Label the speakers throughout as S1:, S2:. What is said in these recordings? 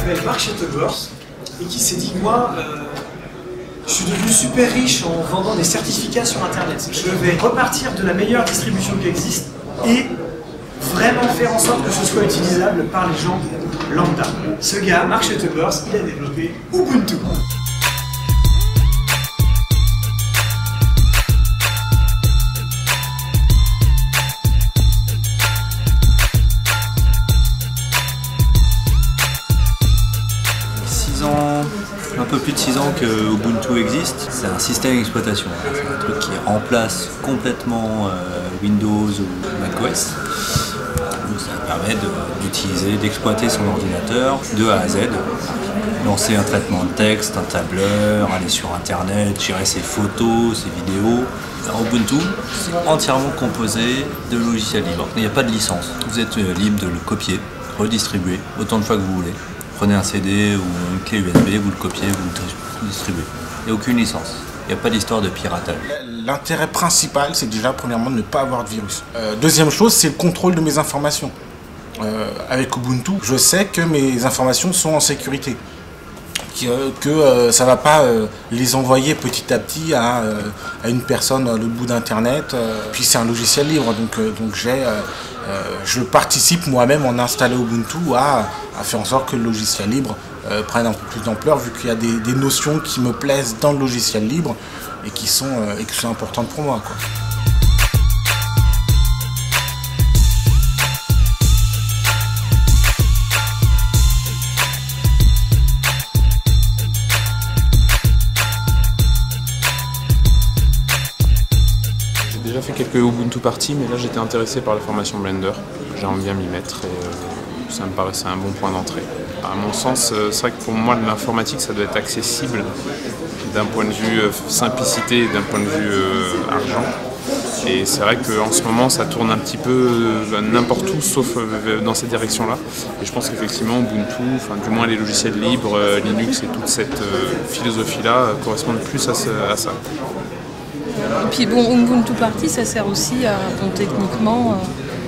S1: s'appelle Mark Shuttleworth et qui s'est dit, moi, je suis devenu super riche en vendant des certificats sur Internet. Je vais repartir de la meilleure distribution qui existe et vraiment faire en sorte que ce soit utilisable par les gens lambda. Ce gars, Mark Shuttleworth, il a développé Ubuntu.
S2: Un peu plus de 6 ans que Ubuntu existe. C'est un système d'exploitation. C'est un truc qui remplace complètement Windows ou macOS. Donc ça permet d'utiliser, d'exploiter son ordinateur de A à Z. Lancer un traitement de texte, un tableur, aller sur Internet, gérer ses photos, ses vidéos. Alors, Ubuntu, c'est entièrement composé de logiciels libres. Il n'y a pas de licence. Vous êtes libre de le copier, redistribuer autant de fois que vous voulez. Prenez un CD ou une clé USB, vous le copiez, vous le distribuez. Il n'y a aucune licence. Il n'y a pas d'histoire de piratage.
S3: L'intérêt principal, c'est déjà, premièrement, de ne pas avoir de virus. Deuxième chose, c'est le contrôle de mes informations. Avec Ubuntu, je sais que mes informations sont en sécurité. Que ça ne va pas les envoyer petit à petit à une personne à l'autre bout d'Internet. Puis c'est un logiciel libre, donc je participe moi-même en installant Ubuntu à faire en sorte que le logiciel libre prenne un peu plus d'ampleur, vu qu'il y a des notions qui me plaisent dans le logiciel libre et qui sont importantes pour moi, quoi.
S4: J'ai déjà fait quelques Ubuntu parties, mais là j'étais intéressé par la formation Blender. J'aimerais bien m'y mettre et ça me paraissait un bon point d'entrée. À mon sens, c'est vrai que pour moi l'informatique ça doit être accessible d'un point de vue simplicité et d'un point de vue argent. Et c'est vrai qu'en ce moment ça tourne un petit peu n'importe où sauf dans cette direction-là. Et je pense qu'effectivement Ubuntu, enfin du moins les logiciels libres, Linux et toute cette philosophie-là correspondent plus à ça.
S5: Et puis bon, Ubuntu Party, ça sert aussi à, bon, techniquement,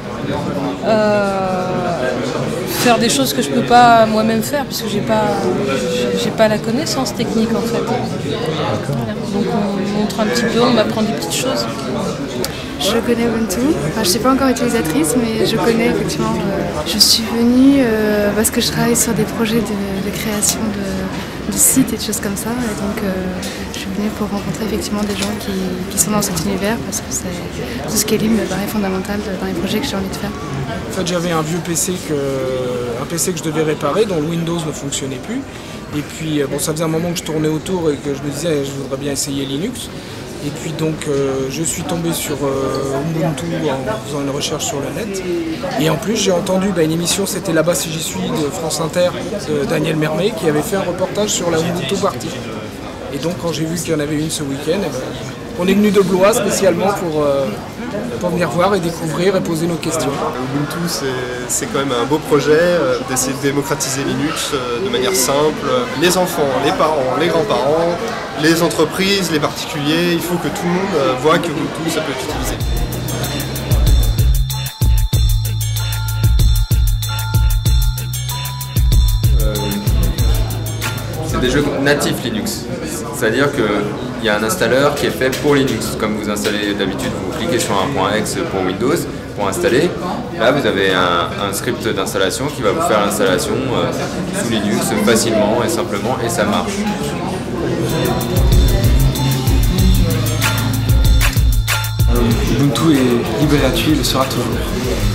S5: faire des choses que je peux pas moi-même faire, puisque j'ai pas la connaissance technique en fait. Donc on montre un petit peu, on m'apprend des petites choses.
S6: Je connais Ubuntu, enfin, je ne suis pas encore utilisatrice, mais je connais effectivement. Je suis venue parce que je travaille sur des projets de création de sites et de choses comme ça, et donc je suis venue pour rencontrer effectivement des gens qui sont dans cet univers, parce que tout ce qui est libre me paraît fondamental dans les projets que j'ai envie de faire.
S7: En fait, j'avais un vieux PC que je devais réparer, dont Windows ne fonctionnait plus. Et puis bon, ça faisait un moment que je tournais autour et que je me disais je voudrais bien essayer Linux. Et puis donc je suis tombé sur Ubuntu en faisant une recherche sur le net. Et en plus j'ai entendu une émission, c'était Là-bas si j'y suis de France Inter, de Daniel Mermet, qui avait fait un reportage sur la Ubuntu Party. Et donc quand j'ai vu qu'il y en avait une ce week-end, on est venu de Blois spécialement pour venir voir et découvrir et poser nos questions.
S8: Ubuntu, c'est quand même un beau projet d'essayer de démocratiser Linux de manière simple. Les enfants, les parents, les grands-parents, les entreprises, les particuliers, il faut que tout le monde voit que Ubuntu, ça peut être utilisé.
S9: C'est des jeux natifs Linux, c'est-à-dire qu'il y a un installeur qui est fait pour Linux. Comme vous installez d'habitude, vous cliquez sur un .exe pour Windows, pour installer. Là, vous avez un script d'installation qui va vous faire l'installation sous Linux facilement et simplement, et ça marche.
S10: Ubuntu est libre et gratuit, il le sera toujours.